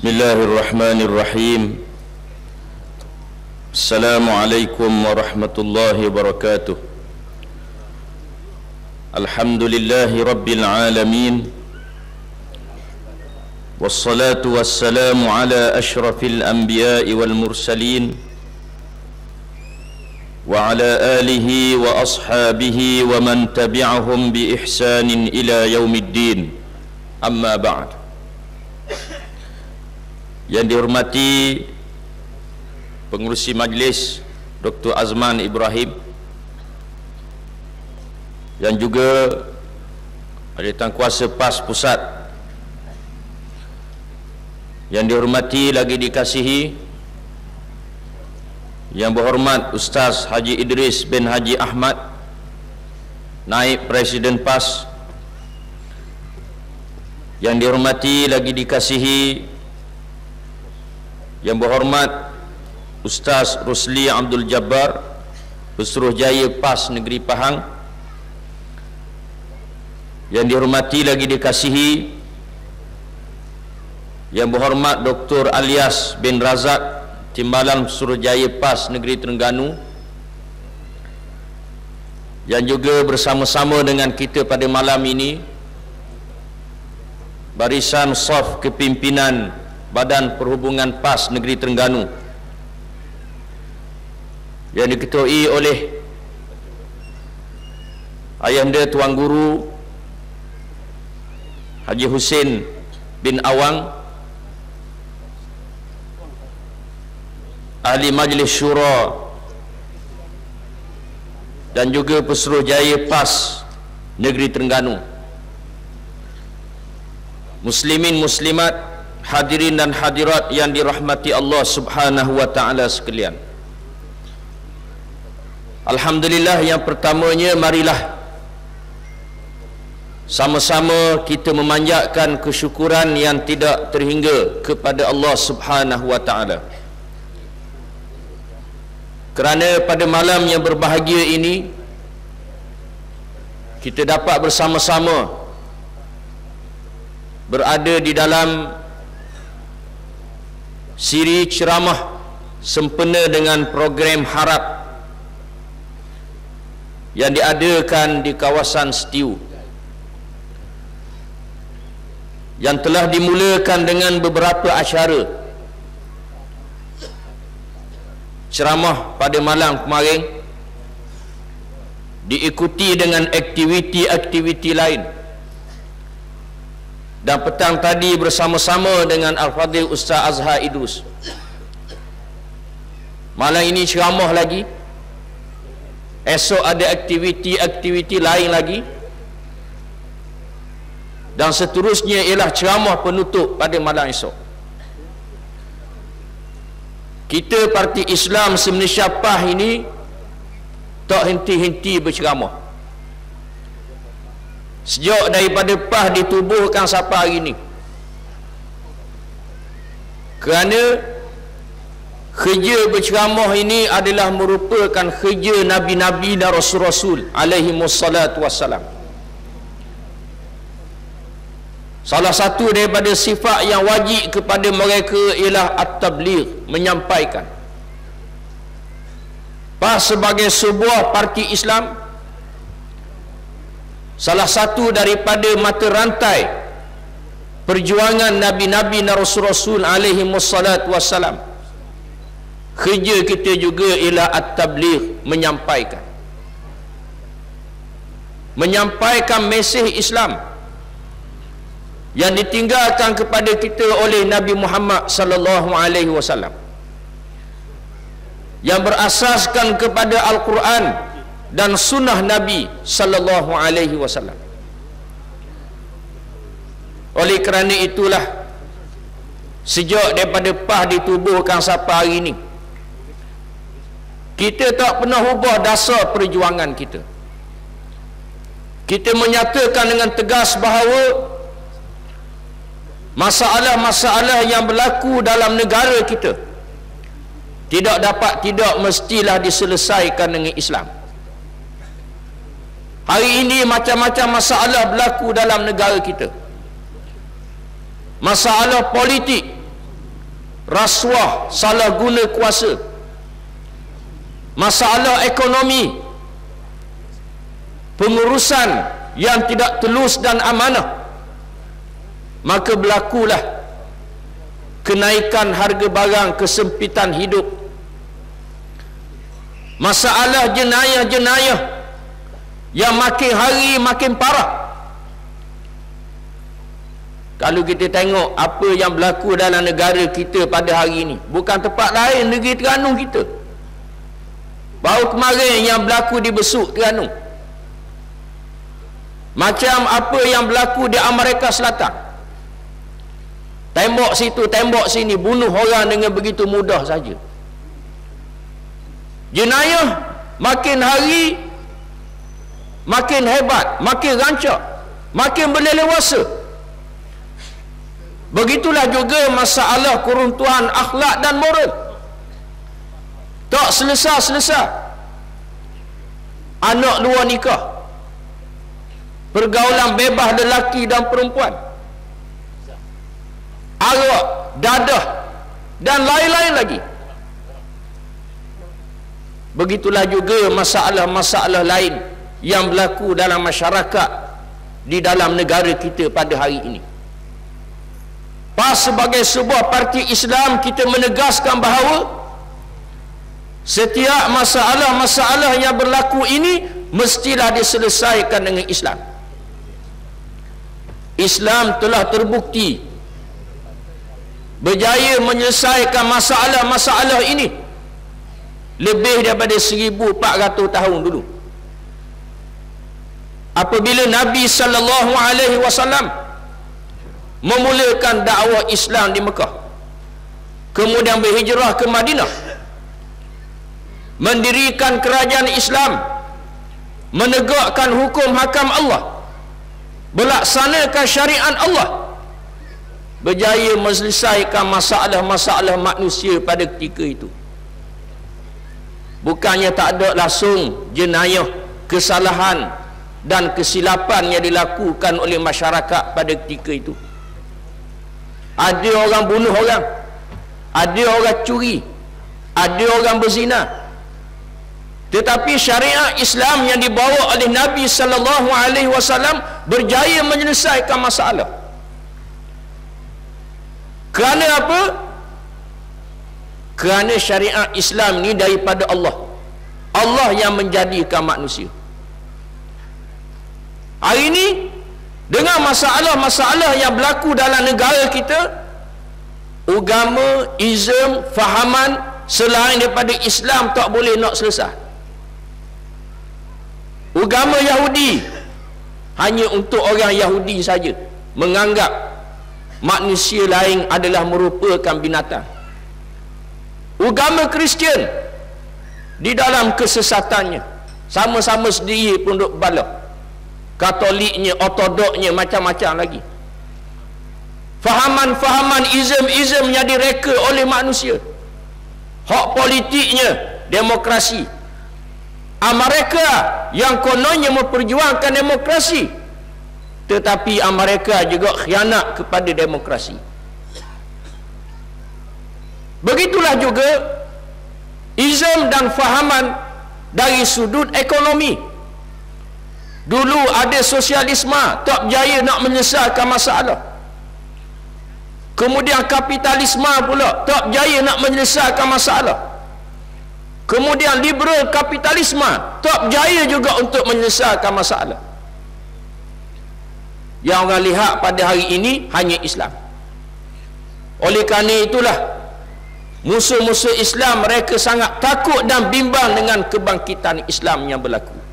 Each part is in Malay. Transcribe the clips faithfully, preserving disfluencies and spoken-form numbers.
Bismillahirrahmanirrahim. Assalamualaikum warahmatullahi wabarakatuh. Alhamdulillahi rabbil alamin. Wassalatu wassalamu ala ashrafil anbiya'i wal mursalin wa ala alihi wa ashabihi wa man tabi'ahum bi ihsanin ila yaumiddin. Amma ba'd. Yang dihormati pengerusi majlis Doktor Azman Ibrahim, yang juga ahli tangkuasa PAS Pusat, yang dihormati lagi dikasihi yang berhormat Ustaz Haji Idris bin Haji Ahmad, Naib Presiden PAS, yang dihormati lagi dikasihi yang berhormat Ustaz Rusli Abdul Jabbar, Pesuruhjaya PAS Negeri Pahang, yang dihormati lagi dikasihi yang berhormat Doktor Alias bin Razak, Timbalan Pesuruhjaya PAS Negeri Terengganu, yang juga bersama-sama dengan kita pada malam ini barisan saf kepimpinan Badan Perhubungan PAS Negeri Terengganu, yang diketuai oleh Ayahanda Tuan Guru Haji Hussein bin Awang, Ahli Majlis Syura dan juga Pesuruhjaya PAS Negeri Terengganu, muslimin muslimat, hadirin dan hadirat yang dirahmati Allah Subhanahu wa taala sekalian. Alhamdulillah, yang pertamanya marilah sama-sama kita memanjatkan kesyukuran yang tidak terhingga kepada Allah Subhanahu wa taala. Kerana pada malam yang berbahagia ini kita dapat bersama-sama berada di dalam siri ceramah sempena dengan program harap yang diadakan di kawasan Setiu, yang telah dimulakan dengan beberapa acara. Ceramah pada malam kemarin diikuti dengan aktiviti-aktiviti lain, dan petang tadi bersama-sama dengan Al-Fadhil Ustaz Azhar Idrus. Malam ini ceramah lagi, esok ada aktiviti-aktiviti lain lagi, dan seterusnya ialah ceramah penutup pada malam esok. Kita Parti Islam se-Malaysia P A H ini tak henti-henti berceramah. Sejak daripada P A H ditubuhkan sampai hari ini, kerana kerja berceramah ini adalah merupakan kerja Nabi-Nabi dan Rasul-Rasul alaihi wassalatu wassalam. Salah satu daripada sifat yang wajib kepada mereka ialah at-tabligh, menyampaikan. P A H sebagai sebuah parti Islam, salah satu daripada mata rantai perjuangan Nabi-Nabi dan Rasul-Rasul alaihi wassalatu wassalam, kerja kita juga ialah at-tabligh, menyampaikan menyampaikan mesej Islam yang ditinggalkan kepada kita oleh Nabi Muhammad sallallahu alaihi wasallam, yang berasaskan kepada Al-Quran dan sunnah Nabi sallallahu alaihi wasallam. Oleh kerana itulah, sejak daripada P A H ditubuhkan sampai hari ini, kita tak pernah ubah dasar perjuangan kita. Kita menyatakan dengan tegas bahawa masalah-masalah yang berlaku dalam negara kita tidak dapat, tidak mestilah diselesaikan dengan Islam. Hari ini macam-macam masalah berlaku dalam negara kita. Masalah politik rasuah, salah guna kuasa, masalah ekonomi, pengurusan yang tidak telus dan amanah, maka berlakulah kenaikan harga barang, kesempitan hidup, masalah jenayah-jenayah yang makin hari makin parah. Kalau kita tengok apa yang berlaku dalam negara kita pada hari ini, bukan tempat lain, negeri Terengganu kita. Baru kemarin yang berlaku di Besuk, Terengganu. Macam apa yang berlaku di Amerika Selatan. Tembok situ, tembok sini, bunuh orang dengan begitu mudah saja. Jenayah makin hari makin hebat, makin rancak, makin berleluasa. Begitulah juga masalah keruntuhan akhlak dan moral. Tak selesai-selesai. Anak luar nikah, pergaulan bebas lelaki dan perempuan, arak, dadah dan lain-lain lagi. Begitulah juga masalah-masalah lain yang berlaku dalam masyarakat di dalam negara kita pada hari ini. Pas sebagai sebuah parti Islam, kita menegaskan bahawa setiap masalah-masalah yang berlaku ini mestilah diselesaikan dengan Islam. Islam telah terbukti berjaya menyelesaikan masalah-masalah ini lebih daripada seribu empat ratus tahun dulu. Apabila Nabi sallallahu alaihi wasallam memulakan dakwah Islam di Mekah, kemudian berhijrah ke Madinah, mendirikan kerajaan Islam, menegakkan hukum hakam Allah, melaksanakan syariat Allah, berjaya menyelesaikan masalah-masalah manusia pada ketika itu. Bukannya tak ada langsung jenayah, kesalahan dan kesilapan yang dilakukan oleh masyarakat pada ketika itu. Ada orang bunuh orang, ada orang curi, ada orang berzina. Tetapi syariat Islam yang dibawa oleh Nabi sallallahu alaihi wasallam berjaya menyelesaikan masalah. Kerana apa? Kerana syariat Islam ni daripada Allah. Allah yang menjadikan manusia. Hari ini dengan masalah-masalah yang berlaku dalam negara kita, agama, ism, fahaman selain daripada Islam tak boleh nak selesai. Agama Yahudi hanya untuk orang Yahudi saja, menganggap manusia lain adalah merupakan binatang. Agama Kristian di dalam kesesatannya sama-sama sendiri pun duk bala. Katoliknya, ortodoknya, macam-macam lagi. Fahaman-fahaman izm-izm yang direka oleh manusia. Hak politiknya demokrasi. Amerika yang kononnya memperjuangkan demokrasi, tetapi Amerika juga khianat kepada demokrasi. Begitulah juga izm dan fahaman dari sudut ekonomi. Dulu ada sosialisme, tak berjaya nak menyelesaikan masalah. Kemudian kapitalisme pula tak berjaya nak menyelesaikan masalah. Kemudian liberal kapitalisme tak berjaya juga untuk menyelesaikan masalah. Yang orang lihat pada hari ini hanya Islam. Oleh kerana itulah musuh-musuh Islam mereka sangat takut dan bimbang dengan kebangkitan Islam yang berlaku.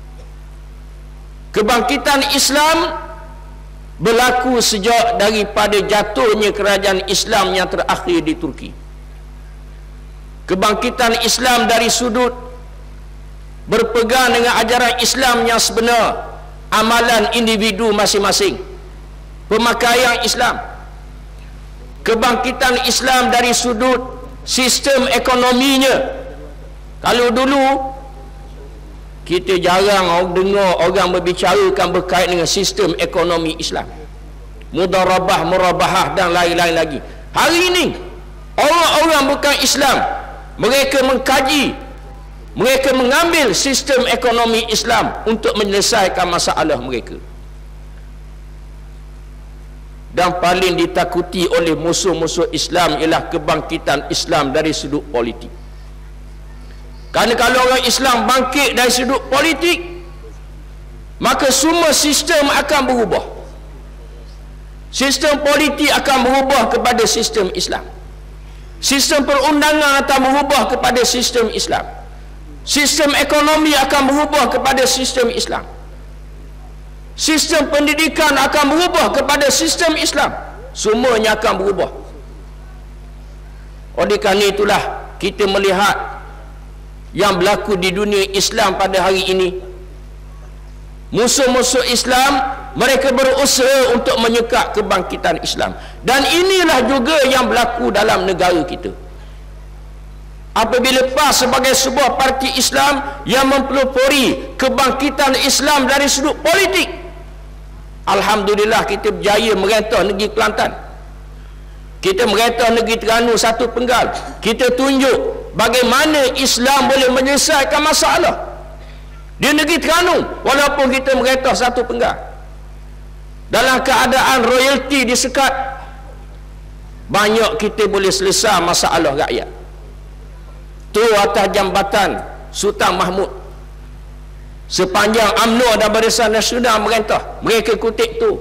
Kebangkitan Islam berlaku sejak daripada jatuhnya kerajaan Islam yang terakhir di Turki. Kebangkitan Islam dari sudut berpegang dengan ajaran Islam yang sebenar, amalan individu masing-masing, pemakaian Islam. Kebangkitan Islam dari sudut sistem ekonominya. Kalau dulu kita jarang dengar orang berbicarakan berkait dengan sistem ekonomi Islam, mudarabah, murabahah dan lain-lain lagi. Hari ini orang bukan Islam, mereka mengkaji, mereka mengambil sistem ekonomi Islam untuk menyelesaikan masalah mereka. Dan paling ditakuti oleh musuh-musuh Islam ialah kebangkitan Islam dari sudut politik. Kerana kalau orang Islam bangkit dari sudut politik, maka semua sistem akan berubah. Sistem politik akan berubah kepada sistem Islam. Sistem perundangan akan berubah kepada sistem Islam. Sistem ekonomi akan berubah kepada sistem Islam. Sistem pendidikan akan berubah kepada sistem Islam. Semuanya akan berubah. Oleh kerana itulah kita melihat yang berlaku di dunia Islam pada hari ini. Musuh-musuh Islam, mereka berusaha untuk menyekak kebangkitan Islam. Dan inilah juga yang berlaku dalam negara kita. Apabila P A S sebagai sebuah parti Islam yang mempelopori kebangkitan Islam dari sudut politik, alhamdulillah kita berjaya merentah negeri Kelantan, kita merentah negeri Terengganu satu penggal. Kita tunjuk bagaimana Islam boleh menyelesaikan masalah di negeri Terengganu walaupun kita merentah satu penggal. Dalam keadaan royalti disekat, banyak kita boleh selesai masalah rakyat. Tu atas jambatan Sultan Mahmud, sepanjang UMNO dan Barisan Nasional merentah, mereka kutip tu.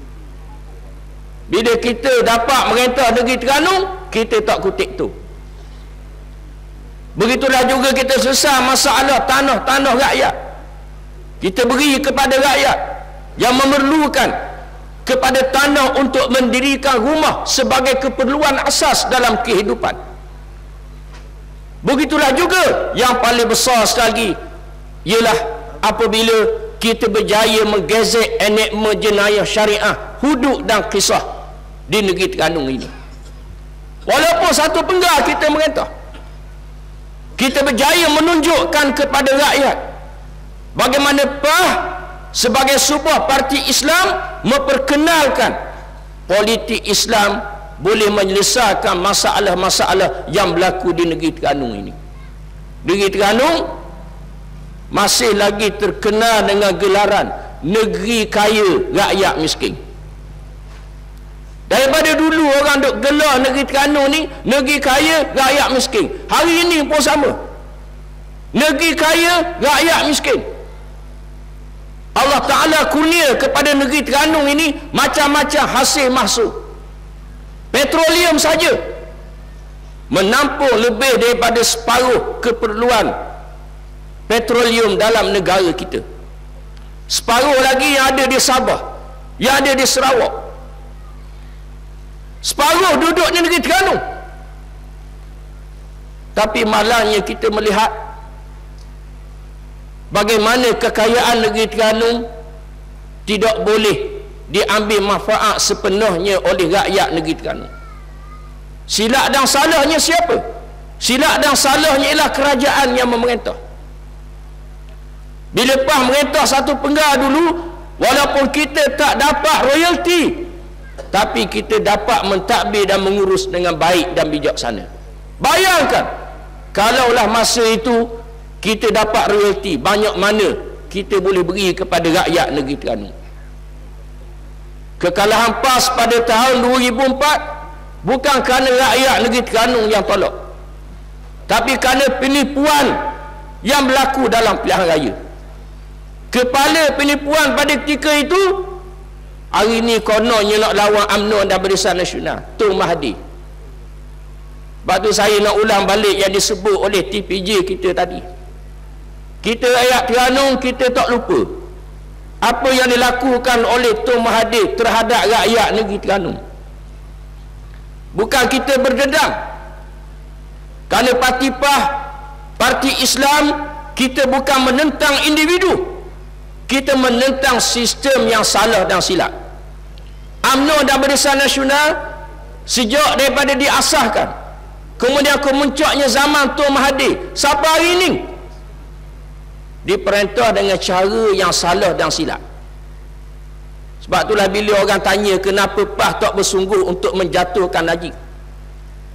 Bila kita dapat merentah negeri Terengganu, kita tak kutip tu. Begitulah juga kita selesai masalah tanah-tanah rakyat. Kita beri kepada rakyat yang memerlukan kepada tanah untuk mendirikan rumah sebagai keperluan asas dalam kehidupan. Begitulah juga yang paling besar sekali ialah apabila kita berjaya menggezet enakma jenayah syariah, hudud dan kisah di negeri Terengganu ini. Walaupun satu penggal kita merentah, kita berjaya menunjukkan kepada rakyat bagaimana P A S sebagai sebuah parti Islam memperkenalkan politik Islam boleh menyelesaikan masalah-masalah yang berlaku di negeri Terengganu ini. Negeri Terengganu masih lagi terkenal dengan gelaran negeri kaya rakyat miskin. Daripada dulu orang duk gelar negeri Terengganu ni negeri kaya rakyat miskin. Hari ini pun sama. Negeri kaya rakyat miskin. Allah Ta'ala kurnia kepada negeri Terengganu ini macam-macam hasil mahsul. Petroleum saja menampung lebih daripada separuh keperluan petroleum dalam negara kita. Separuh lagi yang ada di Sabah, yang ada di Sarawak. Separuh duduk di negeri Terengganu. Tapi malangnya kita melihat bagaimana kekayaan negeri Terengganu tidak boleh diambil manfaat sepenuhnya oleh rakyat negeri Terengganu. Silap dan salahnya siapa? Silap dan salahnya ialah kerajaan yang memerintah. Bila P A S merintah satu penggal dulu, walaupun kita tak dapat royalti, tapi kita dapat mentadbir dan mengurus dengan baik dan bijaksana. Bayangkan kalaulah masa itu kita dapat royalti, banyak mana kita boleh beri kepada rakyat negeri Terengganu. Kekalahan P A S pada tahun dua ribu empat bukan kerana rakyat negeri Terengganu yang tolak, tapi kerana penipuan yang berlaku dalam pilihan raya. Kepala penipuan pada ketika itu hari ini kononnya nak lawan UMNO dan Barisan Nasional, Tun Mahathir. Sebab tu saya nak ulang balik yang disebut oleh T P J kita tadi. Kita rakyat Terengganu, kita tak lupa apa yang dilakukan oleh Tun Mahathir terhadap rakyat negeri Terengganu. Bukan kita berdendam kerana parti P A S, parti Islam, kita bukan menentang individu, kita menentang sistem yang salah dan silap. UMNO dan Barisan Nasional sejak daripada diasahkan, kemudian kemuncaknya zaman Tun Mahathir sampai hari ini, diperintah dengan cara yang salah dan silap. Sebab itulah bila orang tanya kenapa P A S tak bersungguh untuk menjatuhkan Najib,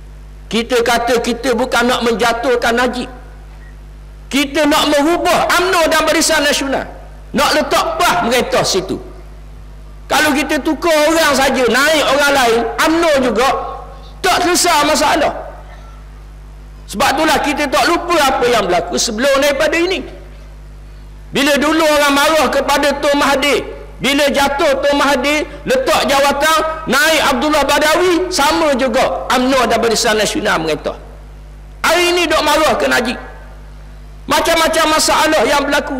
Kita kata kita bukan nak menjatuhkan Najib, kita nak merubah U M N O dan Barisan Nasional, nak letak PAS merintah situ. Kalau kita tukar orang saja, naik orang lain, U M N O juga tak selesai masalah. Sebab itulah kita tak lupa apa yang berlaku sebelum daripada ini. Bila dulu orang marah kepada Tun Mahathir, bila jatuh Tun Mahathir, letak jawatan, naik Abdullah Badawi, sama juga U M N O dan Barisan Nasional merintah. Hari ini dok marah ke Najib. Macam-macam masalah yang berlaku.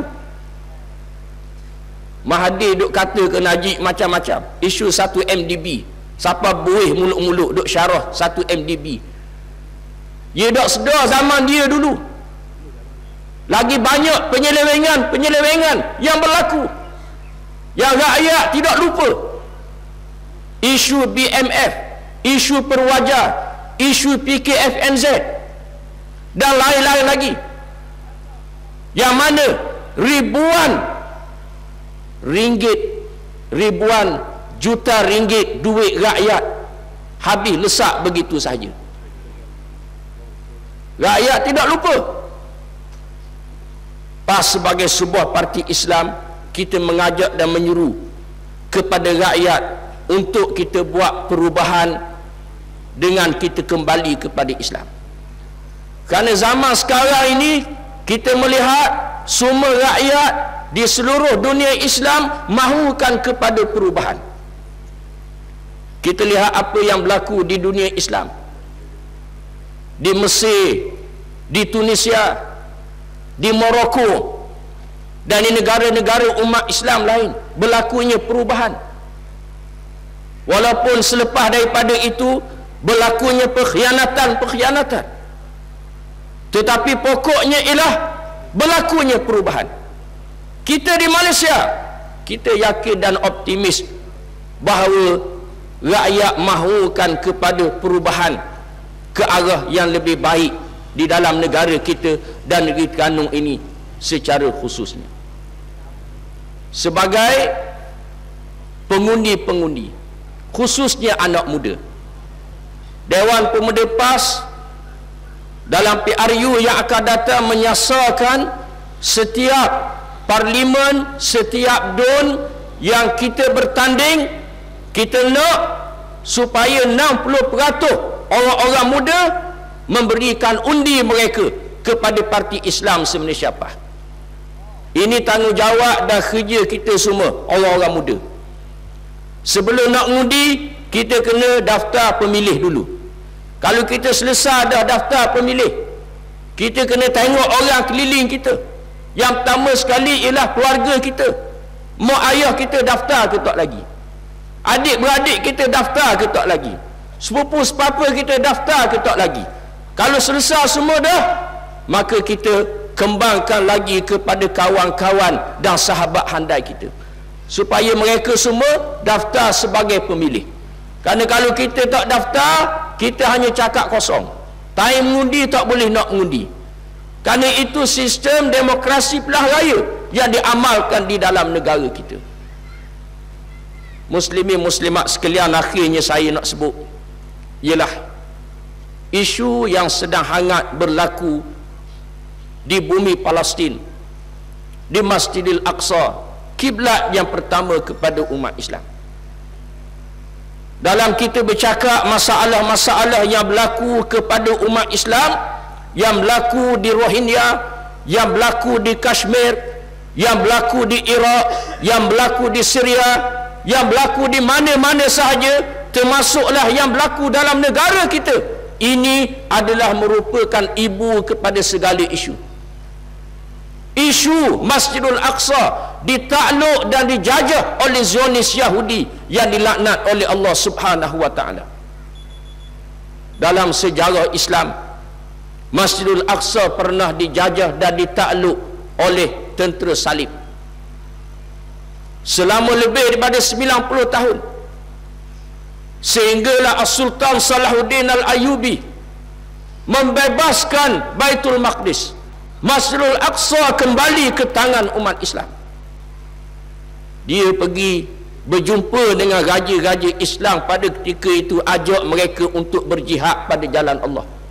Mahathir duk kata ke Najib macam-macam. Isu satu M D B, siapa buih muluk-muluk duk syarah satu M D B. Dia dok sedar zaman dia dulu lagi banyak penyelewengan-penyelewengan yang berlaku, yang rakyat tidak lupa. Isu B M F, isu Perwajar, isu P K F N Z dan lain-lain lagi, yang mana ribuan ringgit, ribuan juta ringgit duit rakyat habis lesak begitu sahaja. Rakyat tidak lupa. PAS sebagai sebuah parti Islam, kita mengajak dan menyuruh kepada rakyat untuk kita buat perubahan dengan kita kembali kepada Islam. Kerana zaman sekarang ini kita melihat semua rakyat di seluruh dunia Islam mahukan kepada perubahan. Kita lihat apa yang berlaku di dunia Islam, di Mesir, di Tunisia, di Morocco, dan di negara-negara umat Islam lain berlakunya perubahan. Walaupun selepas daripada itu berlakunya perkhianatan-perkhianatan, tetapi pokoknya ialah berlakunya perubahan. Kita di Malaysia, kita yakin dan optimis bahawa rakyat mahukan kepada perubahan ke arah yang lebih baik di dalam negara kita dan negeri Terengganu ini secara khususnya. Sebagai pengundi-pengundi, khususnya anak muda, Dewan Pemuda PAS dalam P R U yang akan datang menyasarkan setiap parlimen, setiap D U N yang kita bertanding, kita nak supaya enam puluh peratus orang-orang muda memberikan undi mereka kepada Parti Islam se-Malaysia PAS. Ini tanggungjawab dan kerja kita semua, orang-orang muda. Sebelum nak undi, kita kena daftar pemilih dulu. Kalau kita selesai dah daftar pemilih, kita kena tengok orang keliling kita. Yang pertama sekali ialah keluarga kita. Mak ayah kita daftar ke tak lagi? Adik-beradik kita daftar ke tak lagi? Sepupu sepapa kita daftar ke tak lagi? Kalau selesai semua dah, maka kita kembangkan lagi kepada kawan-kawan dan sahabat handai kita, supaya mereka semua daftar sebagai pemilih. Kerana kalau kita tak daftar, kita hanya cakap kosong. Time mengundi tak boleh nak mengundi. Kerana itu sistem demokrasi pilihan raya yang diamalkan di dalam negara kita. Muslimin muslimat sekalian, akhirnya saya nak sebut ialah isu yang sedang hangat berlaku di bumi Palestin, di Masjidil Aqsa, kiblat yang pertama kepada umat Islam. Dalam kita bercakap masalah-masalah yang berlaku kepada umat Islam, yang berlaku di Rohingya, yang berlaku di Kashmir, yang berlaku di Iraq, yang berlaku di Syria, yang berlaku di mana-mana sahaja, termasuklah yang berlaku dalam negara kita. Ini adalah merupakan ibu kepada segala isu. Isu Masjidul Aqsa ditakluk dan dijajah oleh Zionis Yahudi yang dilaknat oleh Allah Subhanahu wa taala. Dalam sejarah Islam, Masjidul Aqsa pernah dijajah dan ditakluk oleh tentera salib selama lebih daripada sembilan puluh tahun, sehinggalah As-Sultan Salahuddin Al-Ayyubi membebaskan Baitul Maqdis. Masjidul Aqsa kembali ke tangan umat Islam. Dia pergi berjumpa dengan raja-raja Islam pada ketika itu, ajak mereka untuk berjihad pada jalan Allah.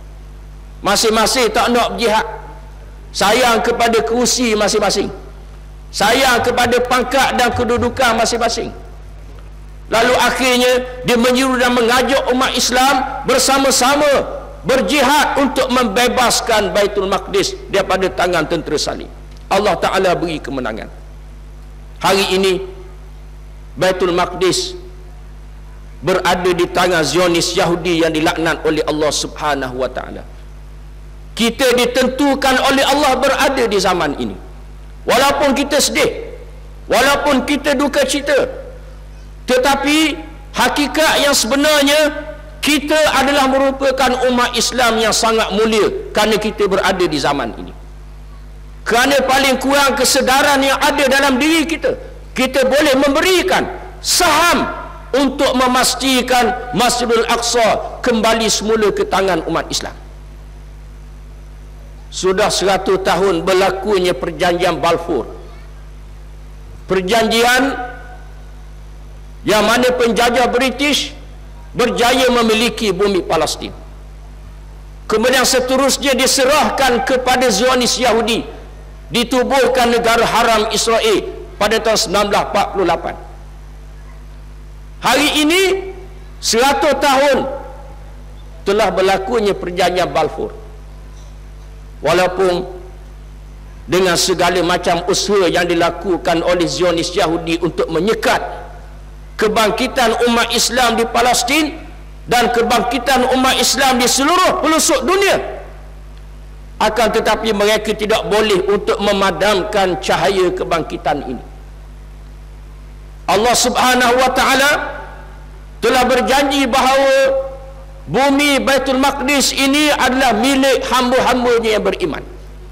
masing-masing tak nak berjihad, sayang kepada kerusi masing-masing, sayang kepada pangkat dan kedudukan masing-masing. Lalu akhirnya dia menyuruh dan mengajak umat Islam bersama-sama berjihad untuk membebaskan Baitul Maqdis daripada tangan tentera salib. Allah Ta'ala beri kemenangan. Hari ini Baitul Maqdis berada di tangan Zionis Yahudi yang dilaknat oleh Allah Subhanahu wa Ta'ala. Kita ditentukan oleh Allah berada di zaman ini. Walaupun kita sedih, walaupun kita duka cita, tetapi hakikat yang sebenarnya kita adalah merupakan umat Islam yang sangat mulia kerana kita berada di zaman ini. Kerana paling kurang kesedaran yang ada dalam diri kita, kita boleh memberikan saham untuk memastikan Masjidul Aqsa kembali semula ke tangan umat Islam. Sudah seratus tahun berlakunya perjanjian Balfour, perjanjian yang mana penjajah British berjaya memiliki bumi Palestin. Kemudian seterusnya diserahkan kepada Zionis Yahudi, ditubuhkan negara haram Israel pada tahun seribu sembilan ratus empat puluh lapan. Hari ini seratus tahun telah berlakunya perjanjian Balfour. Walaupun dengan segala macam usaha yang dilakukan oleh Zionis Yahudi untuk menyekat kebangkitan umat Islam di Palestin dan kebangkitan umat Islam di seluruh pelosok dunia, akan tetapi mereka tidak boleh untuk memadamkan cahaya kebangkitan ini. Allah Subhanahu wa Ta'ala telah berjanji bahawa bumi Baitul Maqdis ini adalah milik hamba-hambanya yang beriman.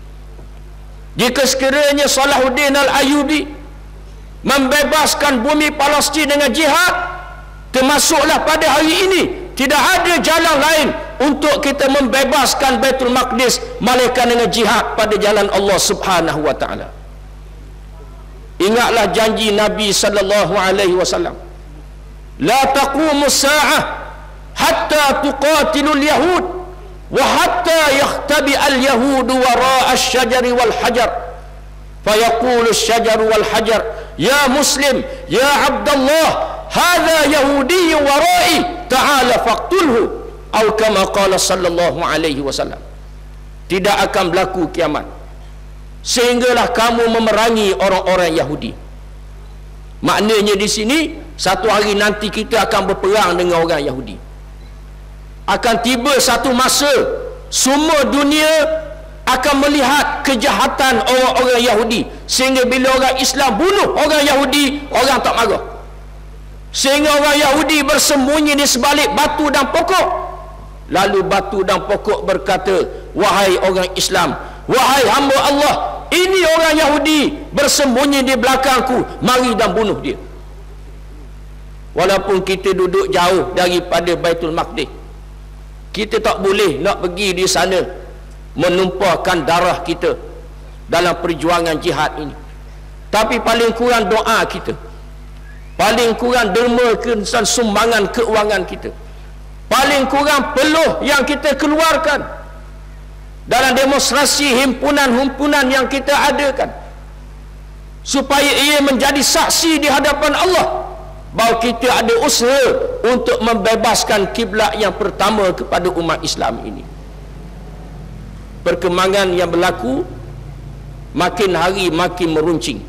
Jika sekiranya Salahuddin Al-Ayyubi membebaskan bumi Palestin dengan jihad, termasuklah pada hari ini tidak ada jalan lain untuk kita membebaskan Baitul Maqdis melainkan dengan jihad pada jalan Allah Subhanahu wa Ta'ala. Ingatlah janji Nabi sallallahu alaihi wasallam, la taqumu as-sa'ah hatta tuqatilul yahud wa hatta yakhtabi al-yahudu wara'a asy-syajari wal hajar fayaqulu asy-syajaru wal hajar ya muslim ya abdallah hadha yahudi warai ta'ala faqtulhu atau kama qala sallallahu alaihi wasallam. Tidak akan berlaku kiamat sehinggalah kamu memerangi orang-orang Yahudi. Maknanya di sini satu hari nanti kita akan berperang dengan orang Yahudi. Akan tiba satu masa semua dunia akan melihat kejahatan orang-orang Yahudi, sehingga bila orang Islam bunuh orang Yahudi, orang tak marah. Sehingga orang Yahudi bersembunyi di sebalik batu dan pokok. Lalu batu dan pokok berkata, wahai orang Islam, wahai hamba Allah, ini orang Yahudi bersembunyi di belakangku, mari dan bunuh dia. Walaupun kita duduk jauh daripada Baitul Maqdis, kita tak boleh nak pergi di sana menumpahkan darah kita dalam perjuangan jihad ini. Tapi paling kurang doa kita, paling kurang derma dan sumbangan keuangan kita, paling kurang peluh yang kita keluarkan dalam demonstrasi himpunan-himpunan yang kita adakan, supaya ia menjadi saksi di hadapan Allah bahawa kita ada usaha untuk membebaskan kiblat yang pertama kepada umat Islam ini. Perkembangan yang berlaku makin hari makin meruncing.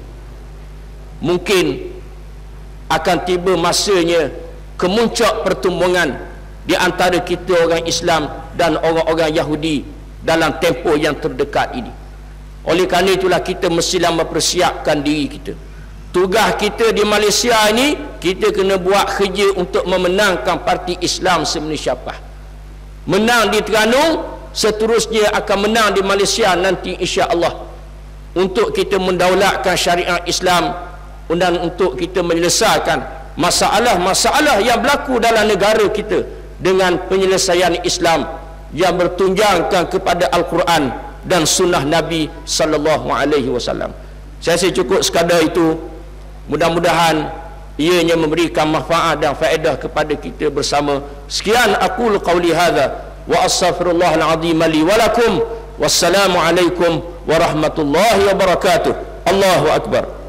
Mungkin akan tiba masanya kemuncak pertumbungan di antara kita orang Islam dan orang-orang Yahudi dalam tempoh yang terdekat ini. Oleh kerana itulah kita mestilah mempersiapkan diri kita. Tugas kita di Malaysia ini, kita kena buat kerja untuk memenangkan Parti Islam Semenitia Syapah. Menang di Terengganu, seterusnya akan menang di Malaysia nanti insya-Allah, untuk kita mendaulatkan syariat Islam dan untuk kita menyelesaikan masalah-masalah yang berlaku dalam negara kita dengan penyelesaian Islam yang bertunjangkan kepada Al-Quran dan sunnah Nabi sallallahu alaihi wasallam. Saya rasa cukup sekadar itu. Mudah-mudahan ianya memberikan manfaat dan faedah kepada kita bersama. Sekian aqulu qauli hadza wa astaghfirullahal azim li wa lakum. Wassalamu alaikum warahmatullahi wabarakatuh. Allahu akbar.